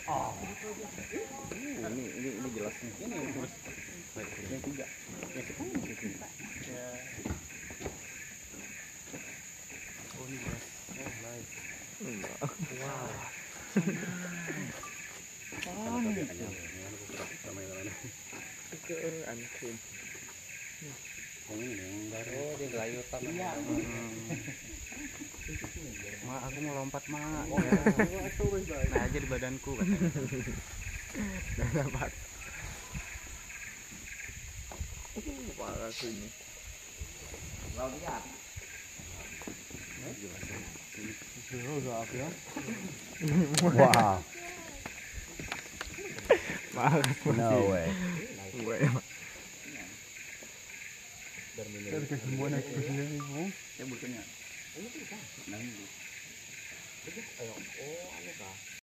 Oh. Ini jelas nih. Ini terus yang tiga. Yang sepuluh itu. Ya. Oh ini jelas. Oh nice. Wow. Oh ini kayaknya. Ke anjing. Yang ini yang baru. Oh dia gelayu tanah. Iya. Ma, aku mau lompat, Ma. Oh, ya. Nah aja di badanku katanya. Nggak dapat. Parah sih ini. Laut lihat. Wow. No way. Dari kesembuhan aku sendiri, Bu. Ya bukannya. Ini bisa. Nah, ini. Oh, anu kah?